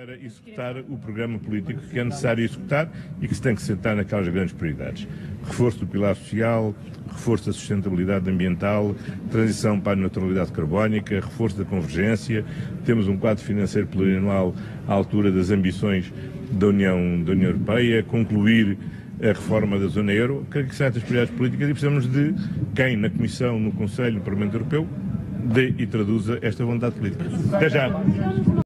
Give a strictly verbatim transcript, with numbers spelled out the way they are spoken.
para executar o programa político que é necessário executar e que se tem que sentar naquelas grandes prioridades. Reforço do pilar social, reforço da sustentabilidade ambiental, transição para a neutralidade carbónica, reforço da convergência, temos um quadro financeiro plurianual à altura das ambições da União, da União Europeia, concluir a reforma da zona euro. Creio que são estas prioridades políticas e precisamos de quem na Comissão, no Conselho, no Parlamento Europeu, dê e traduza esta vontade política. Até já!